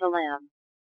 Çalayan.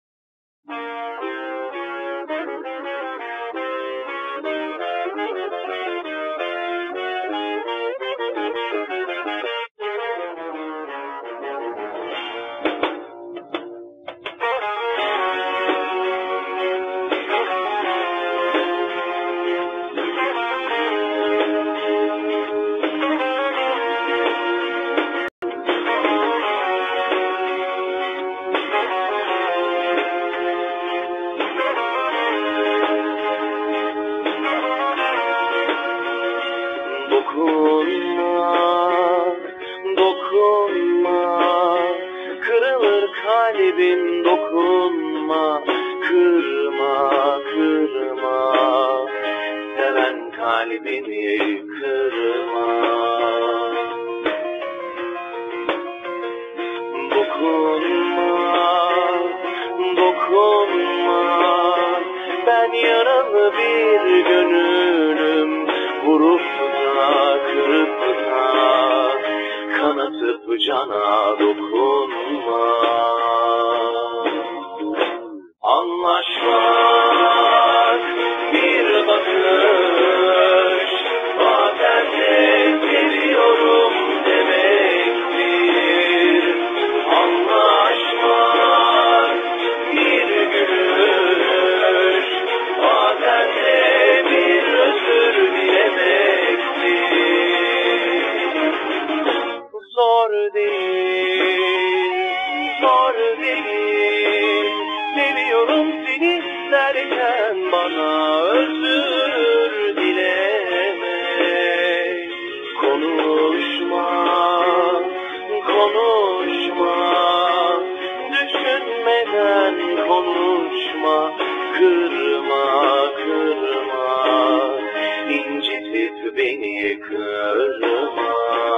Dokunma, kırılır kalbim, dokunma, kırma, seven kalbimi kırma. Dokunma, ben yaralı bir gönlüm, vurup da kırıp da kanatıp cana dokunma. Anlaşmak bir bakış, bazen de seviyorum demektir. Anlaşmak bir gülüş, bazen de bir özür dilemektir. Zor değil, seviyorum seni derken bana özür dilemek. Konuşma, düşünmeden konuşma, kırma, incitip beni kırma.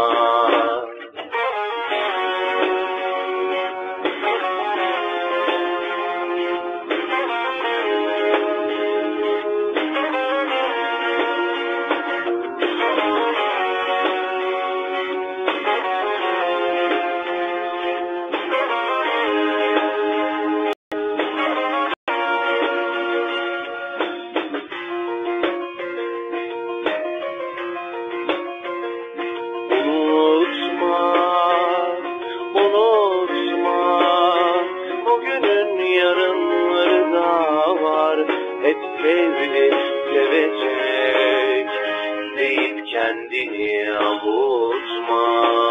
Bugünün yarınları da var. Hep sevecek deyip kendini avutma.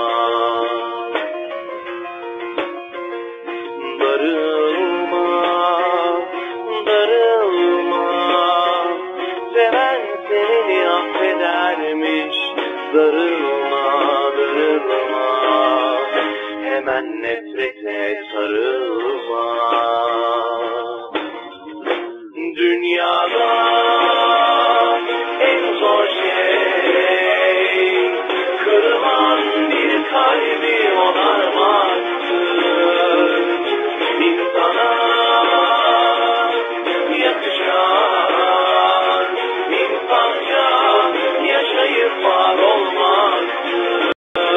Darılma, seven seni affedermiş. Darılma, hemen nefrete sarılma. Dünyada en zor şey, kırılan bir kalbi onarmaktır. İnsana yakışan, insanca yaşayıp var olmaktır.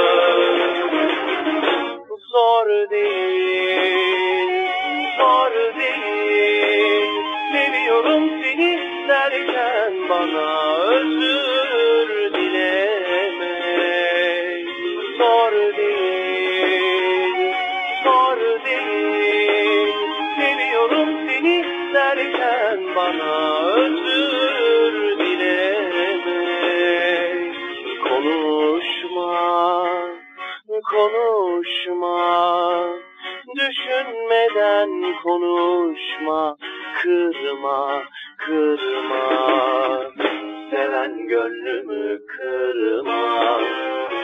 Zor değil, seviyorum seni derken bana özür dilemek. Zor değil, seviyorum seni derken bana özür dilemek. Konuşma, düşünmeden konuşma, kırma, seven gönlümü kırma.